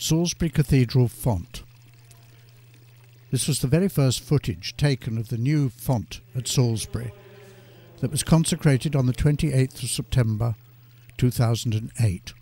Salisbury Cathedral font. This was the very first footage taken of the new font at Salisbury that was consecrated on the 28th of September 2008.